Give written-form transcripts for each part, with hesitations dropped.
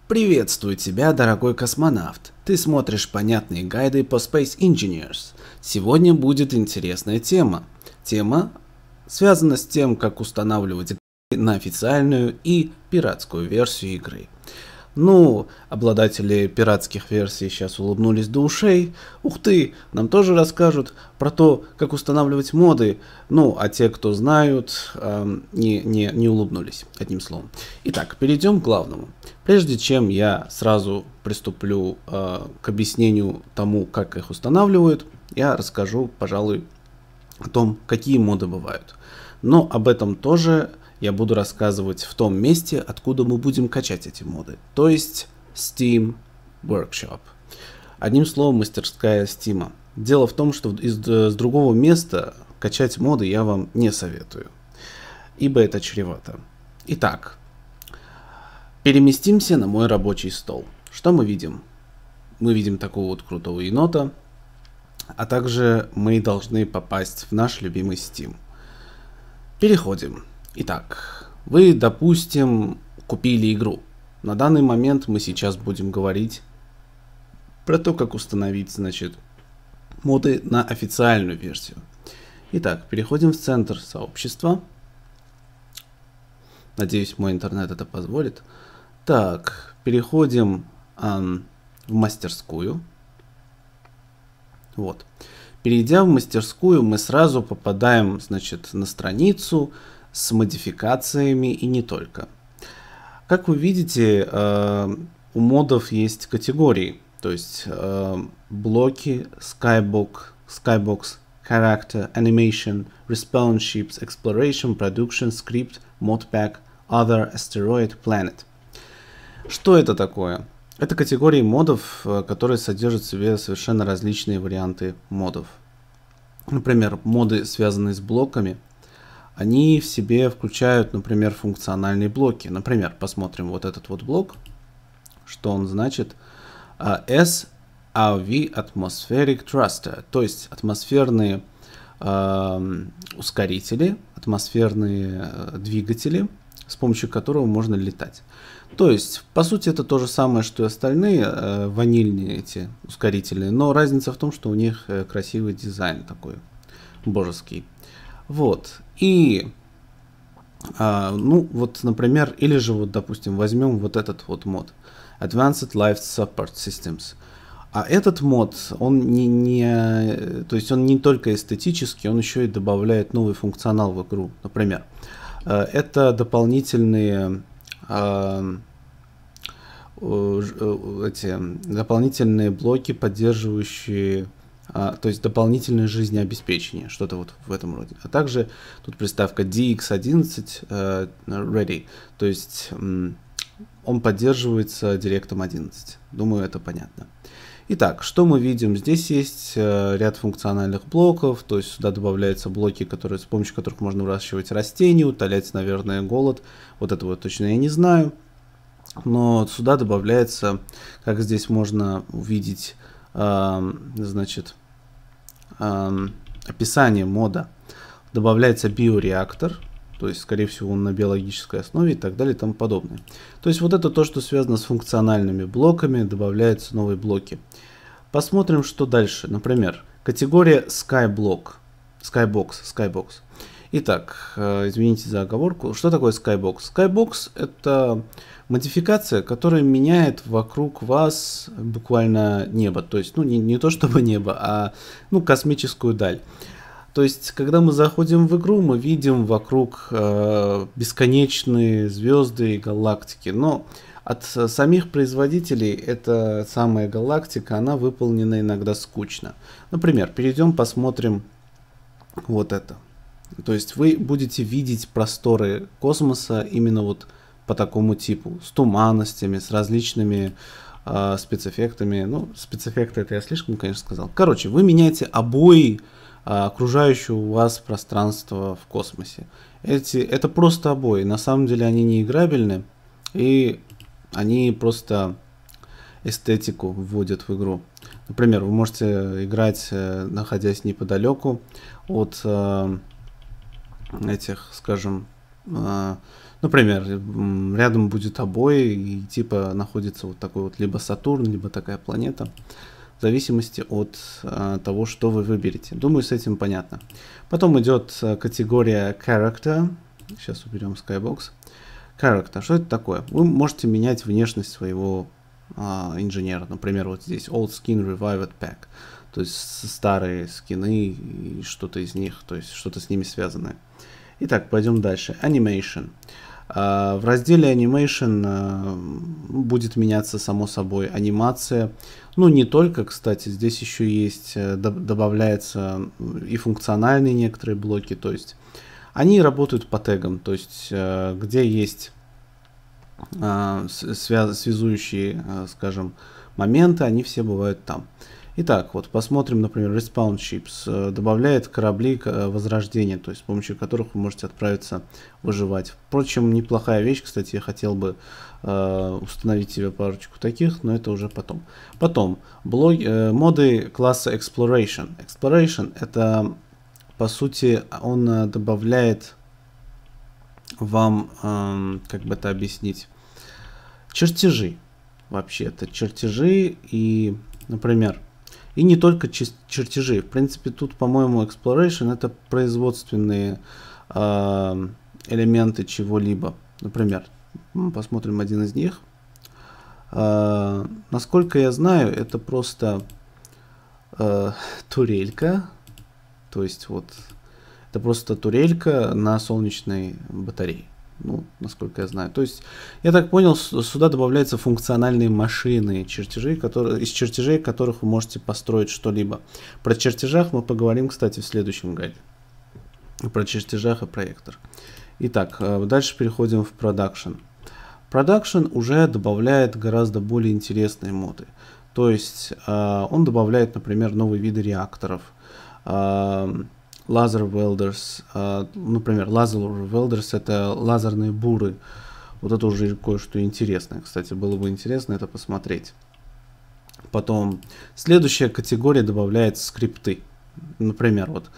Приветствую тебя, дорогой космонавт. Ты смотришь понятные гайды по Space Engineers. Сегодня будет интересная тема. Тема связана с тем, как устанавливать на официальную и пиратскую версию игры. Ну, обладатели пиратских версий сейчас улыбнулись до ушей. Ух ты, нам тоже расскажут про то, как устанавливать моды. Ну, а те, кто знают, не улыбнулись, одним словом. Итак, перейдем к главному. Прежде чем я сразу приступлю к объяснению тому, как их устанавливают, я расскажу, пожалуй, о том, какие моды бывают. Но об этом тоже я буду рассказывать в том месте, откуда мы будем качать эти моды. То есть Steam Workshop. Одним словом, мастерская Steam. Дело в том, что с другого места качать моды я вам не советую, ибо это чревато. Итак, переместимся на мой рабочий стол. Что мы видим? Мы видим такого вот крутого енота, а также мы должны попасть в наш любимый Steam. Переходим. Итак, вы, допустим, купили игру. На данный момент мы сейчас будем говорить про то, как установить, значит, моды на официальную версию. Итак, переходим в центр сообщества. Надеюсь, мой интернет это позволит. Так, переходим в мастерскую. Вот. Перейдя в мастерскую, мы сразу попадаем, значит, на страницу с модификациями и не только. Как вы видите, у модов есть категории, то есть блоки, skybox, character, animation, respawn ships, exploration, production, script, modpack, other, asteroid, planet. Что это такое? Это категории модов, которые содержат в себе совершенно различные варианты модов. Например, моды, связанные с блоками, они в себе включают, например, функциональные блоки. Например, посмотрим вот этот вот блок, что он значит. SRV Atmospheric Thruster, то есть атмосферные ускорители, атмосферные двигатели, с помощью которого можно летать. То есть, по сути, это то же самое, что и остальные ванильные эти ускорители, но разница в том, что у них красивый дизайн такой, божеский. Вот. И, ну, вот, например, или же, вот, допустим, возьмем вот этот вот мод. Advanced Life Support Systems. А этот мод, он то есть он не только эстетический, он еще и добавляет новый функционал в игру. Например, это дополнительные дополнительные блоки, поддерживающие, то есть дополнительное жизнеобеспечение, что-то вот в этом роде. А также тут приставка DX11 Ready, то есть он поддерживается DirectX 11. Думаю, это понятно. Итак, что мы видим? Здесь есть ряд функциональных блоков, то есть сюда добавляются блоки, с помощью которых можно выращивать растения, утолять, наверное, голод. Вот этого точно я не знаю. Но сюда добавляется, как здесь можно увидеть, значит, описание мода. Добавляется биореактор, то есть, скорее всего, он на биологической основе и так далее и тому подобное. То есть, вот это то, что связано с функциональными блоками, добавляются новые блоки. Посмотрим, что дальше. Например, категория Skybox. Итак, извините за оговорку. Что такое Skybox? Skybox — это модификация, которая меняет вокруг вас буквально небо. То есть, ну, не то чтобы небо, а ну, космическую даль. То есть, когда мы заходим в игру, мы видим вокруг бесконечные звезды и галактики. Но от самих производителей эта самая галактика, она выполнена иногда скучно. Например, перейдем, посмотрим вот это. То есть, вы будете видеть просторы космоса именно вот по такому типу. С туманностями, с различными спецэффектами. Ну, спецэффекты это я слишком, конечно, сказал. Короче, вы меняете обои окружающего вас пространство в космосе. Это просто обои. На самом деле они не играбельны, и они просто эстетику вводят в игру. Например, вы можете играть, находясь неподалеку от этих, скажем, Например, рядом будет обои, и типа находится вот такой вот либо Сатурн, либо такая планета, в зависимости от того, что вы выберете. Думаю, с этим понятно. Потом идет категория Character. Сейчас уберем Skybox. Character. Что это такое? Вы можете менять внешность своего инженера. Например, вот здесь Old Skin Revived Pack. То есть старые скины и что-то из них, то есть что-то с ними связанное. Итак, пойдем дальше. Animation. В разделе Animation будет меняться, само собой, анимация. Ну, не только, кстати, здесь еще есть, добавляются и функциональные некоторые блоки. То есть они работают по тегам, то есть где есть связующие, скажем, моменты, они все бывают там. Итак, вот посмотрим, например, Respawn Ships добавляет корабли возрождения, то есть с помощью которых вы можете отправиться выживать. Впрочем, неплохая вещь, кстати, я хотел бы установить себе парочку таких, но это уже потом. Потом, моды класса Exploration. Exploration это, по сути, он добавляет вам, как бы это объяснить, чертежи. Вообще, это чертежи и, например, и не только чертежи. В принципе, тут, по-моему, Exploration это производственные элементы чего-либо. Например, посмотрим один из них. Насколько я знаю, это просто турелька. То есть вот это просто турелька на солнечной батарее. Ну, насколько я знаю. То есть, я так понял, сюда добавляются функциональные машины, из чертежей которых вы можете построить что-либо. Про чертежах мы поговорим, кстати, в следующем гайде. Про чертежах и проектор. Итак, дальше переходим в Production. Production уже добавляет гораздо более интересные моды. То есть, он добавляет, например, новые виды реакторов. Laser Welders, например, Laser Welders это лазерные буры. Вот это уже кое-что интересное. Кстати, было бы интересно это посмотреть. Потом, следующая категория добавляет скрипты. Например, вот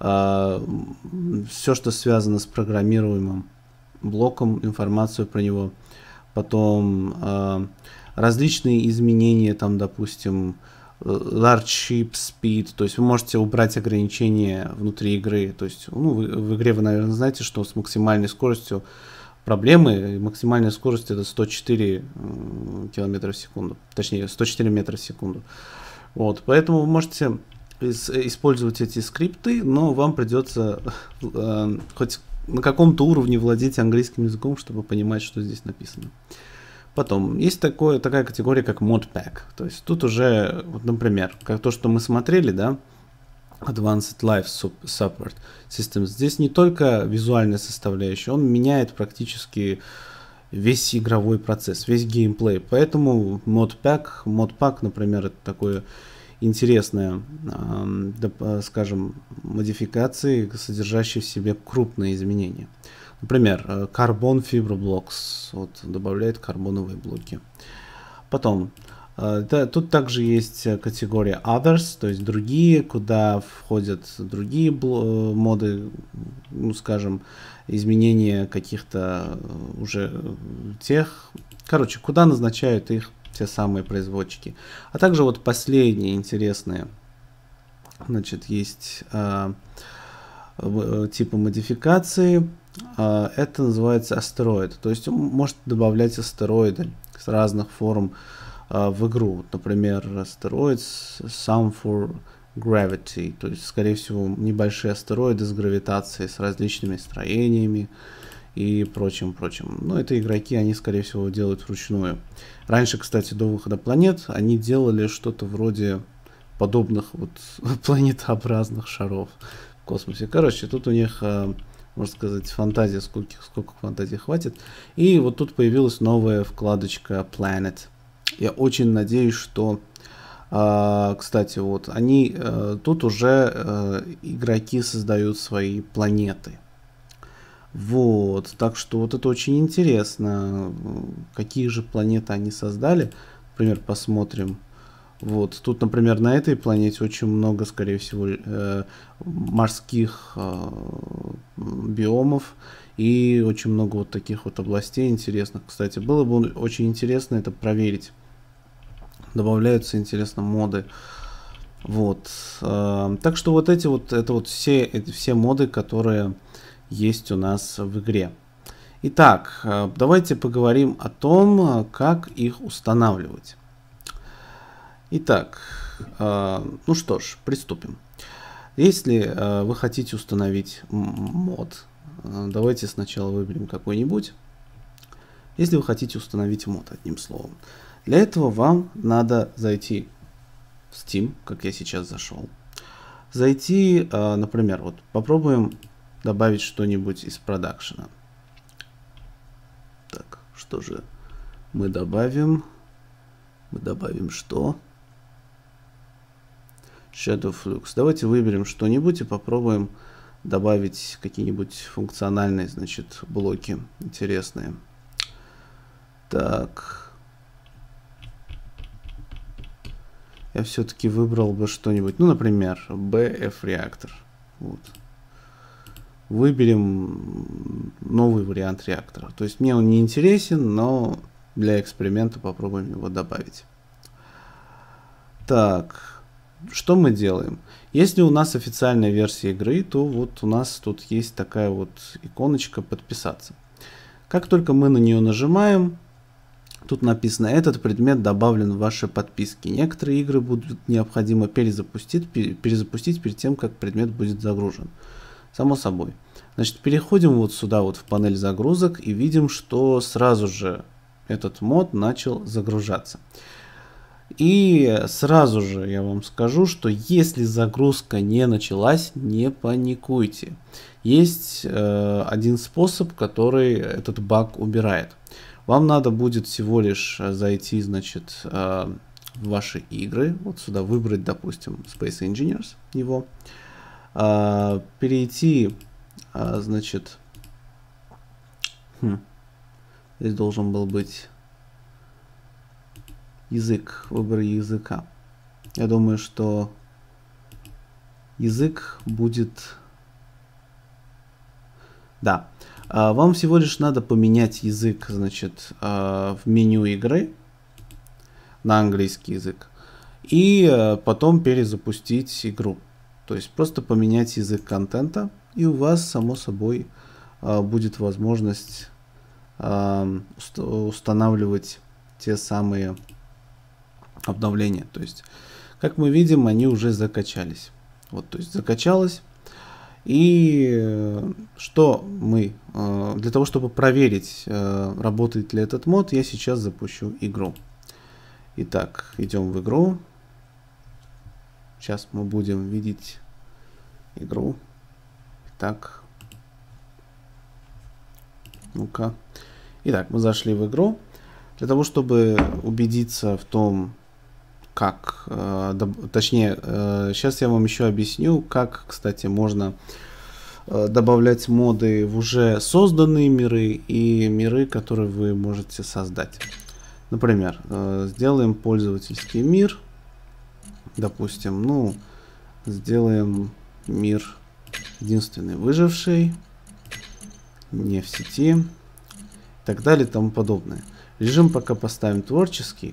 все, что связано с программируемым блоком, информацию про него. Потом различные изменения, там, допустим, Large Ship Speed, то есть вы можете убрать ограничения внутри игры. То есть, ну, в игре вы, наверное, знаете, что с максимальной скоростью проблемы. Максимальная скорость это 104 км в секунду. Точнее, 104 метра в секунду. Вот, поэтому вы можете использовать эти скрипты, но вам придется хоть на каком-то уровне владеть английским языком, чтобы понимать, что здесь написано. Потом, есть такая категория, как Mod Pack. То есть тут уже, вот, например, как то, что мы смотрели, да, Advanced Life Support Systems. Здесь не только визуальная составляющая, он меняет практически весь игровой процесс, весь геймплей. Поэтому Mod Pack, например, это такое интересное, скажем, модификации, содержащие в себе крупные изменения. Например, Carbon Fiber Blocks, вот, добавляет карбоновые блоки. Потом, тут также есть категория Others, то есть другие, куда входят другие моды, ну, скажем, изменения каких-то уже тех, короче, куда назначают их те самые производчики. А также вот последние интересные, значит, есть типы модификации. Это называется астероид. То есть он может добавлять астероиды с разных форм в игру. Вот, например, астероид Sum for Gravity. То есть, скорее всего, небольшие астероиды с гравитацией, с различными строениями и прочим. Но это игроки, они, скорее всего, делают вручную. Раньше, кстати, до выхода планет, они делали что-то вроде подобных вот планетообразных шаров в космосе. Короче, тут у них, можно сказать, фантазия, сколько фантазии хватит. И вот тут появилась новая вкладочка Planet. Я очень надеюсь, что, кстати, вот они, тут уже игроки создают свои планеты. Вот, так что вот это очень интересно, какие же планеты они создали. Например, посмотрим. Вот, тут, например, на этой планете очень много, скорее всего, морских биомов И очень много вот таких вот областей интересных. Кстати, было бы очень интересно это проверить. Добавляются, интересно, моды. Вот. Так что вот эти вот, это вот все моды, которые есть у нас в игре. Итак, давайте поговорим о том, как их устанавливать. Итак, ну что ж, приступим. Если вы хотите установить мод, давайте сначала выберем какой-нибудь. Если вы хотите установить мод, одним словом. Для этого вам надо зайти в Steam, как я сейчас зашел. Зайти, например, вот попробуем добавить что-нибудь из продакшена. Так, что же мы добавим? Мы добавим что? Shadow Flux. Давайте выберем что-нибудь и попробуем добавить какие-нибудь функциональные, значит, блоки интересные. Так. Я все-таки выбрал бы что-нибудь, ну, например, BF Reactor. Вот. Выберем новый вариант реактора. То есть мне он не интересен, но для эксперимента попробуем его добавить. Так, что мы делаем? Если у нас официальная версия игры, то вот у нас тут есть такая вот иконочка «Подписаться». Как только мы на нее нажимаем, тут написано: этот предмет добавлен в ваши подписки. Некоторые игры будут необходимо перезапустить перед тем, как предмет будет загружен. Само собой. Значит, переходим вот сюда вот в панель загрузок и видим, что сразу же этот мод начал загружаться. И сразу же я вам скажу, что если загрузка не началась, не паникуйте. Есть один способ, который этот баг убирает. Вам надо будет всего лишь зайти, значит, в ваши игры, вот сюда выбрать, допустим, Space Engineers, его, перейти, значит, здесь должен был быть язык, выбор языка. Я думаю, что язык будет, да. Вам всего лишь надо поменять язык, значит, в меню игры на английский язык и потом перезапустить игру. То есть просто поменять язык контента, и у вас, само собой, будет возможность устанавливать те самые обновления. То есть, как мы видим, они уже закачались. Вот, то есть закачалось. И что мы, для того, чтобы проверить, работает ли этот мод, я сейчас запущу игру. Итак, идем в игру. Сейчас мы будем видеть игру. Итак, ну-ка. Итак, мы зашли в игру. Для того, чтобы убедиться в том, как, точнее, сейчас я вам еще объясню, как, кстати, можно добавлять моды в уже созданные миры и миры, которые вы можете создать. Например, сделаем пользовательский мир, допустим, ну, сделаем мир единственный выживший, не в сети, и так далее и тому подобное. Режим пока поставим творческий.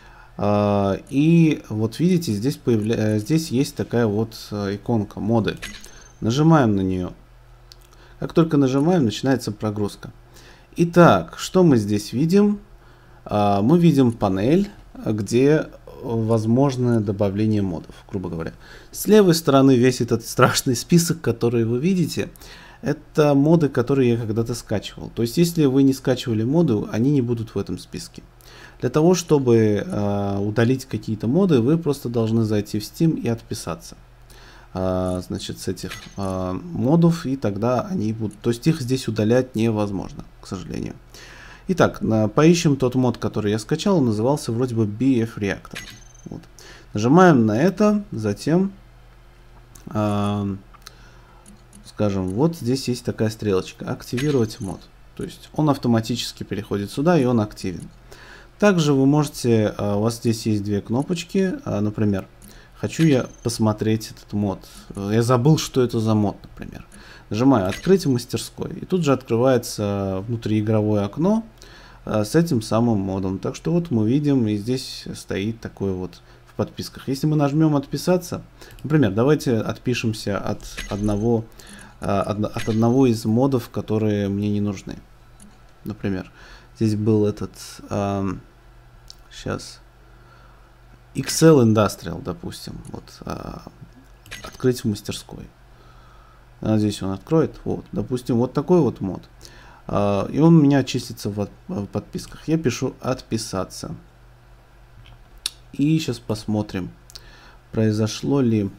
И вот видите, здесь есть такая вот иконка моды. Нажимаем на нее. Как только нажимаем, начинается прогрузка. Итак, что мы здесь видим? Мы видим панель, где возможно добавление модов, грубо говоря. С левой стороны весь этот страшный список, который вы видите, это моды, которые я когда-то скачивал. То есть, если вы не скачивали моды, они не будут в этом списке. Для того, чтобы удалить какие-то моды, вы просто должны зайти в Steam и отписаться, значит, с этих модов, и тогда они будут. То есть их здесь удалять невозможно, к сожалению. Итак, поищем тот мод, который я скачал, он назывался вроде бы BF Reactor. Вот. Нажимаем на это, затем, скажем, вот здесь есть такая стрелочка, активировать мод. То есть он автоматически переходит сюда, и он активен. Также вы можете, у вас здесь есть две кнопочки, например, Хочу я посмотреть этот мод. Я забыл, что это за мод, например. Нажимаю «Открыть в мастерской». И тут же открывается внутриигровое окно с этим самым модом. Так что вот мы видим, и здесь стоит такое вот в подписках. Если мы нажмем «Отписаться», например, давайте отпишемся от одного из модов, которые мне не нужны. Например, здесь был этот... сейчас... Excel Industrial, допустим. Вот, открыть в мастерской. Надеюсь, он откроет. Вот, допустим, вот такой вот мод. И он у меня числится в подписках. Я пишу «Отписаться». И сейчас посмотрим, произошло ли,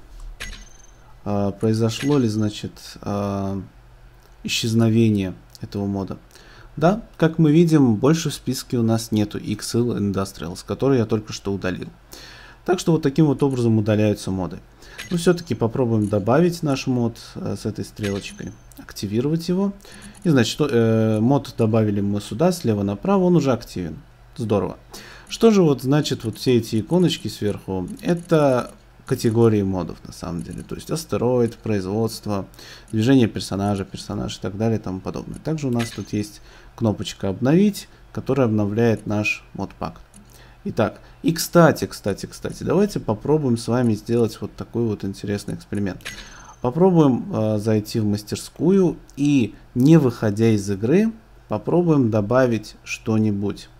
значит, исчезновение этого мода. Да, как мы видим, больше в списке у нас нету Excel Industrials, который я только что удалил. Так что вот таким вот образом удаляются моды. Но все-таки попробуем добавить наш мод с этой стрелочкой, активировать его. И значит, мод добавили мы сюда, слева направо, он уже активен. Здорово. Что же вот значит вот все эти иконочки сверху? Это категории модов на самом деле. То есть астероид, производство, движение персонажа, персонаж и так далее и тому подобное. Также у нас тут есть кнопочка «Обновить», которая обновляет наш модпак. Итак, и кстати, давайте попробуем с вами сделать вот такой вот интересный эксперимент. Попробуем зайти в мастерскую и, не выходя из игры, попробуем добавить что-нибудь.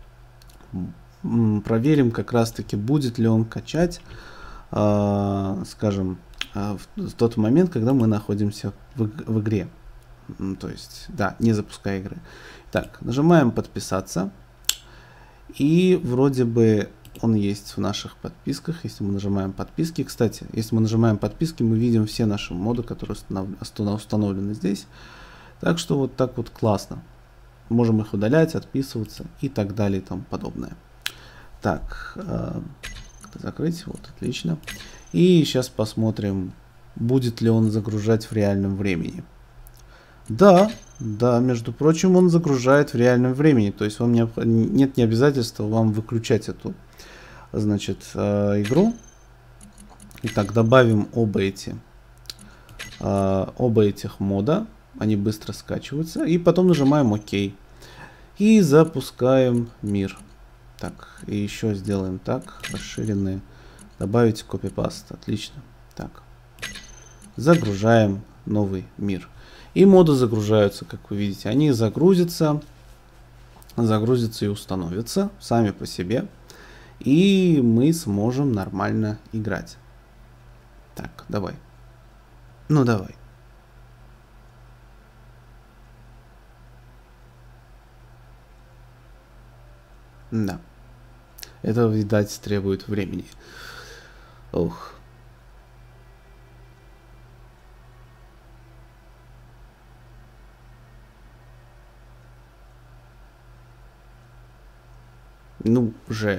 Проверим как раз таки, будет ли он качать, скажем, в тот момент, когда мы находимся в игре. То есть, да, не запуская игры. Так, нажимаем «Подписаться». И вроде бы он есть в наших подписках, если мы нажимаем подписки. Кстати, если мы нажимаем подписки, мы видим все наши моды, которые установлены здесь. Так что вот так вот классно. Можем их удалять, отписываться и так далее и тому подобное. Так, закрыть, вот, отлично. И сейчас посмотрим, будет ли он загружать в реальном времени. Да, между прочим, он загружает в реальном времени. То есть вам нет обязательства вам выключать эту, значит, игру. Итак, добавим оба этих мода. Они быстро скачиваются. И потом нажимаем ОК. И запускаем мир. Так, и еще сделаем так. Расширенные. Добавить копипаст. Отлично. Так. Загружаем новый мир. И моды загружаются, как вы видите. Они загрузятся и установятся сами по себе. И мы сможем нормально играть. Так, давай. Ну, давай. Да. Это, видать, требует времени. Ох. Ну же.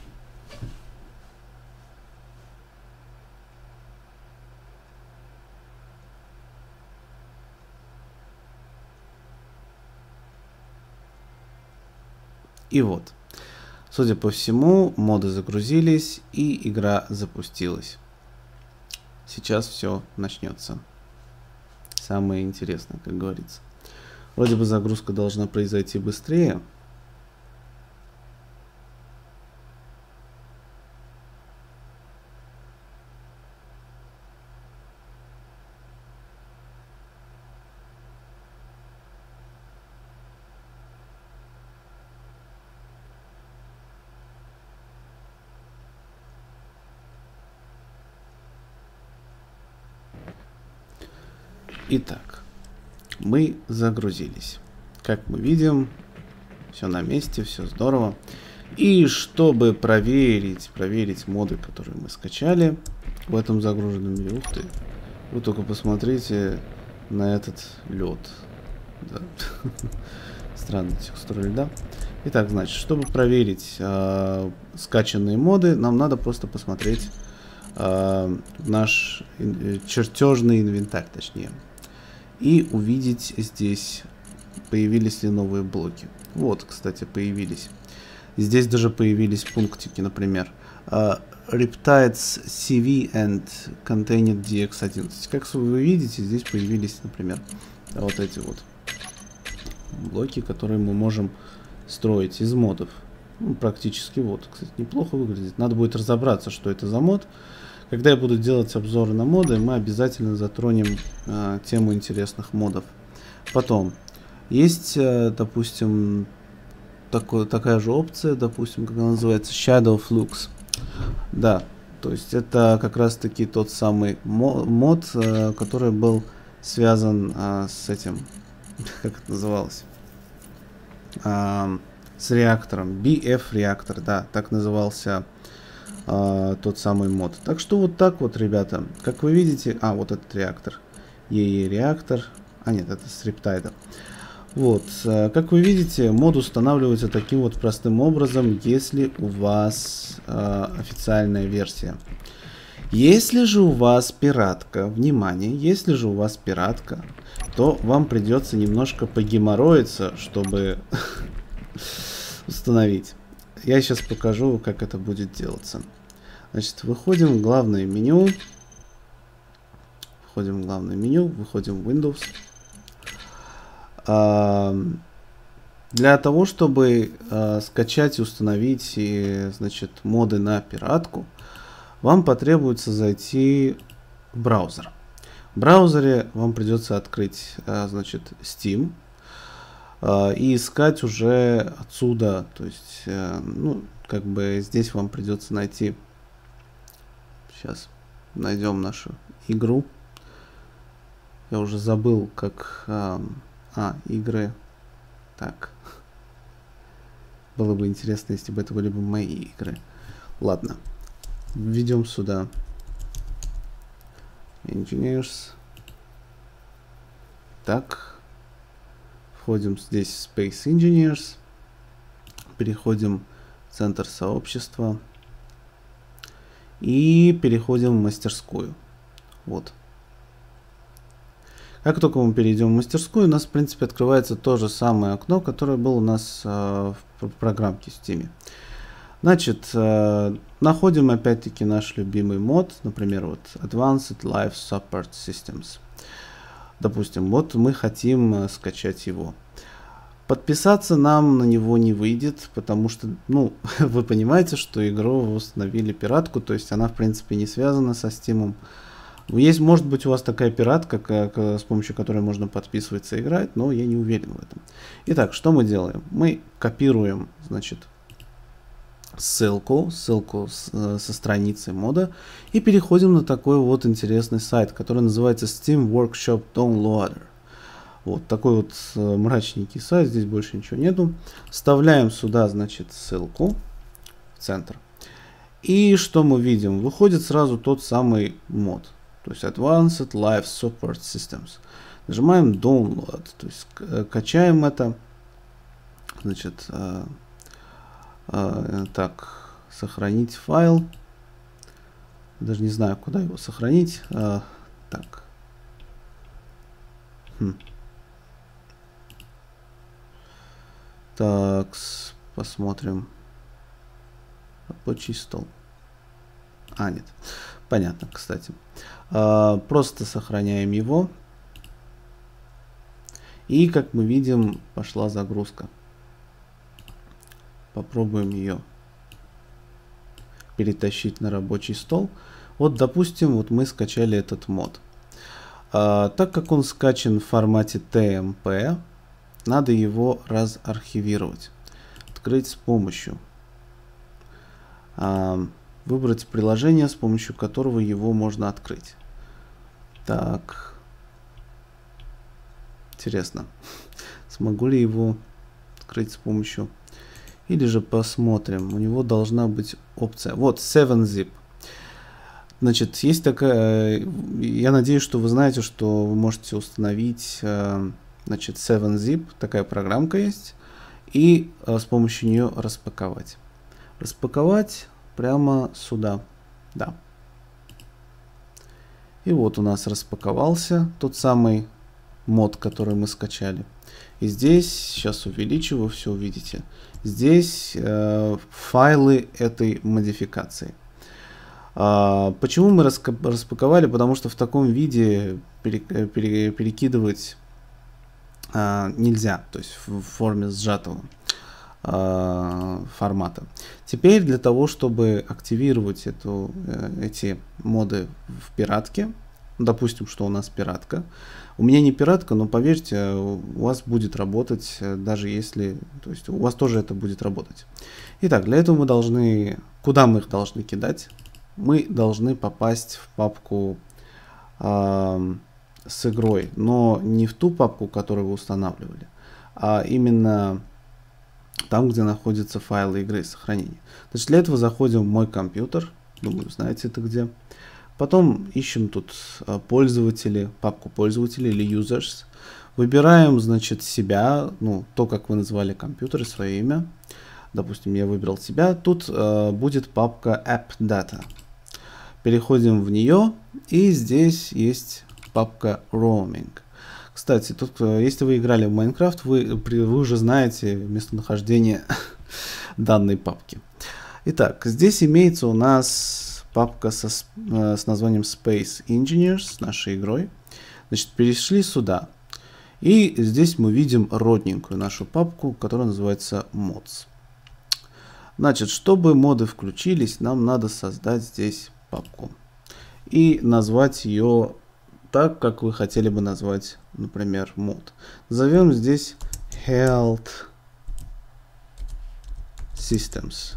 И вот. Судя по всему, моды загрузились и игра запустилась. Сейчас все начнется. Самое интересное, как говорится. Вроде бы загрузка должна произойти быстрее. Итак, мы загрузились. Как мы видим, все на месте, все здорово. И чтобы проверить моды, которые мы скачали в этом загруженном мире. Ух ты, вы только посмотрите на этот лед. Да. Странная текстура льда. Итак, значит, чтобы проверить скачанные моды, нам надо просто посмотреть наш чертежный инвентарь, точнее. И увидеть здесь, появились ли новые блоки. Вот, кстати, появились. Здесь даже появились пунктики, например. Riptides CV and Contained DX11. Как вы видите, здесь появились, например, вот эти вот блоки, которые мы можем строить из модов. Ну, практически вот. Кстати, неплохо выглядит. Надо будет разобраться, что это за мод. Когда я буду делать обзоры на моды, мы обязательно затронем тему интересных модов. Потом, есть, допустим, такая же опция, допустим, как она называется, Shadow Flux. Да, то есть это как раз таки тот самый мод, который был связан с этим, как это называлось, с реактором, BF реактор, да, так назывался тот самый мод. Так что вот так вот, ребята, как вы видите, вот этот реактор, реактор, нет, это с Riptide. Вот, как вы видите, мод устанавливается таким вот простым образом, если у вас официальная версия. Если же у вас пиратка, внимание, если же у вас пиратка, то вам придется немножко погеморроиться, чтобы установить. Я сейчас покажу, как это будет делаться. Значит, выходим в главное меню. Входим в главное меню, выходим в Windows. Для того, чтобы скачать и установить значит, моды на пиратку, вам потребуется зайти в браузер. В браузере вам придется открыть значит, Steam и искать уже отсюда. То есть, ну, как бы здесь вам придется найти. Сейчас найдем нашу игру. Я уже забыл, как... игры. Так. Было бы интересно, если бы это были бы мои игры. Ладно. Введем сюда Engineers. Так. Входим здесь в Space Engineers. Переходим в центр сообщества. И переходим в мастерскую. Вот. Как только мы перейдем в мастерскую, у нас, в принципе, открывается то же самое окно, которое было у нас в программке в Steam. Значит, находим опять-таки наш любимый мод, например, вот Advanced Life Support Systems. Допустим, вот мы хотим скачать его. Подписаться нам на него не выйдет, потому что, ну, вы понимаете, что игру установили пиратку, то есть она, в принципе, не связана со Steam. Есть, может быть, у вас такая пиратка, с помощью которой можно подписываться и играть, но я не уверен в этом. Итак, что мы делаем? Мы копируем, значит, ссылку со страницы мода и переходим на такой вот интересный сайт, который называется Steam Workshop Downloader. Вот такой вот мрачненький сайт, здесь больше ничего нету. Вставляем сюда, значит, ссылку в центр. И что мы видим? Выходит сразу тот самый мод. То есть Advanced Life Support Systems. Нажимаем Download, то есть качаем это. Значит, так, сохранить файл. Даже не знаю, куда его сохранить. Так. Так, посмотрим. Рабочий стол. Нет. Понятно, кстати. Просто сохраняем его. И, как мы видим, пошла загрузка. Попробуем ее перетащить на рабочий стол. Вот, допустим, вот мы скачали этот мод. Так как он скачан в формате TMP, надо его разархивировать. Открыть с помощью. Выбрать приложение, с помощью которого его можно открыть. Так. Интересно, смогу ли его открыть с помощью... Или же посмотрим. У него должна быть опция. Вот, 7-zip. Значит, есть такая... Я надеюсь, что вы знаете, что вы можете установить, значит, 7-zip. Такая программка есть. И с помощью нее распаковать. Распаковать прямо сюда. Да. И вот у нас распаковался тот самый мод, который мы скачали. И здесь, сейчас увеличу, вы все увидите. Здесь файлы этой модификации. Почему мы распаковали? Потому что в таком виде перекидывать нельзя, то есть в форме сжатого формата. Теперь для того, чтобы активировать эти моды в пиратке, допустим, что у нас пиратка. У меня не пиратка, но поверьте, у вас будет работать, даже если, то есть у вас тоже это будет работать. Итак, для этого мы должны, куда мы их должны кидать? Мы должны попасть в папку с игрой, но не в ту папку, которую вы устанавливали, а именно там, где находятся файлы игры сохранения. Значит, для этого заходим в мой компьютер, думаю, знаете это где. Потом ищем тут пользователи, папку пользователей или users. Выбираем, значит, себя, ну, то, как вы назвали компьютер, свое имя. Допустим, я выбрал себя. Тут будет папка AppData. Переходим в нее, и здесь есть папка Roaming. Кстати, тут, если вы играли в Minecraft, вы уже знаете местонахождение данной папки. Итак, здесь имеется у нас папка с названием Space Engineers, с нашей игрой. Значит, перешли сюда. И здесь мы видим родненькую нашу папку, которая называется Mods. Значит, чтобы моды включились, нам надо создать здесь папку. И назвать ее так, как вы хотели бы назвать, например, мод. Назовем здесь Health Systems.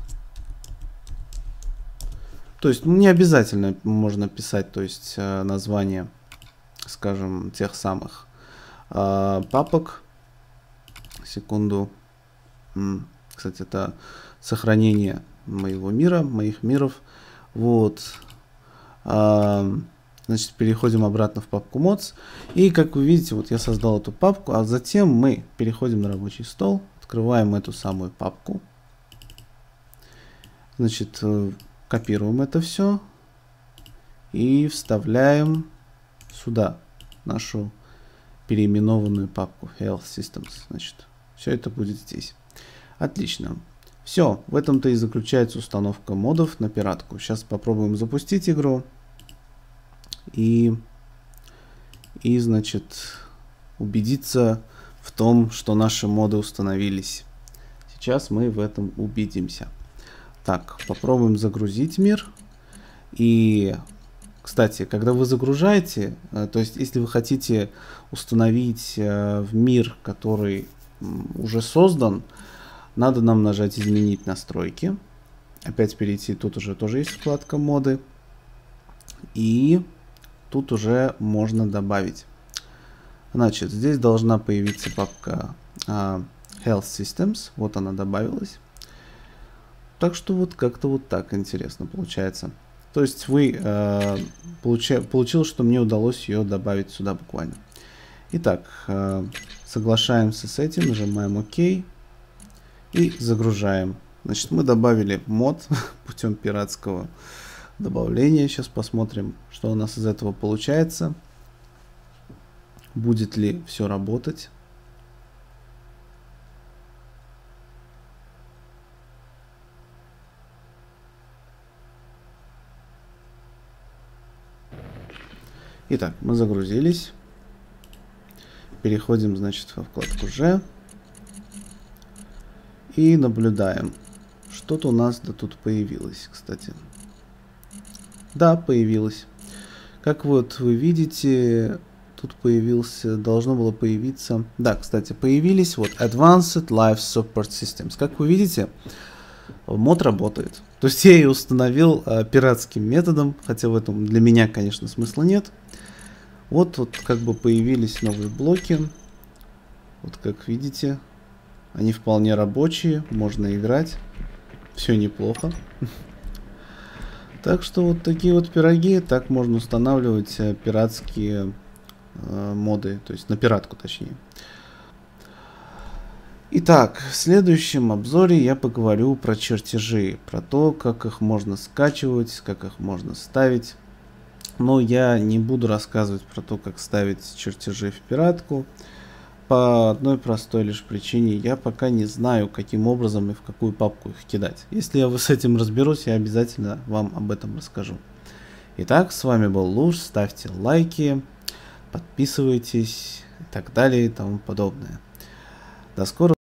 То есть не обязательно можно писать, то есть название, скажем, тех самых папок. Секунду. Кстати, это сохранение моего мира, моих миров. Вот. Значит, переходим обратно в папку Mods. И, как вы видите, вот я создал эту папку, а затем мы переходим на рабочий стол, открываем эту самую папку. Значит, копируем это все и вставляем сюда нашу переименованную папку Health Systems. Значит, все это будет здесь. Отлично. Все, в этом-то и заключается установка модов на пиратку. Сейчас попробуем запустить игру. И значит, убедиться в том, что наши моды установились. Сейчас мы в этом убедимся. Так, попробуем загрузить мир. И, кстати, когда вы загружаете, то есть если вы хотите установить в мир, который уже создан, надо нам нажать «Изменить настройки». Опять перейти, тут уже тоже есть вкладка «Моды». И тут уже можно добавить. Значит, здесь должна появиться папка Health Systems. Вот она добавилась. Так что вот как-то вот так интересно получается. То есть вы получилось, что мне удалось ее добавить сюда буквально. Итак, соглашаемся с этим, нажимаем ОК и загружаем. Значит, мы добавили мод путем пиратского добавления. Сейчас посмотрим, что у нас из этого получается. Будет ли все работать. Итак, мы загрузились. Переходим, значит, во вкладку G. И наблюдаем. Что-то у нас да тут появилось, кстати. Да, появилось. Как вот вы видите, тут появился, должно было появиться... Да, кстати, появились вот Advanced Life Support Systems. Как вы видите, мод работает. То есть я ее установил пиратским методом, хотя в этом для меня, конечно, смысла нет. Вот как бы появились новые блоки. Вот как видите, они вполне рабочие, можно играть. Все неплохо. Так что вот такие вот пироги, так можно устанавливать пиратские моды, то есть на пиратку точнее. Итак, в следующем обзоре я поговорю про чертежи, про то, как их можно скачивать, как их можно ставить. Но я не буду рассказывать про то, как ставить чертежи в пиратку. по одной простой лишь причине. Я пока не знаю, каким образом и в какую папку их кидать. Если я с этим разберусь, я обязательно вам об этом расскажу. Итак, с вами был Луж. Ставьте лайки, подписывайтесь и так далее и тому подобное. До скорого.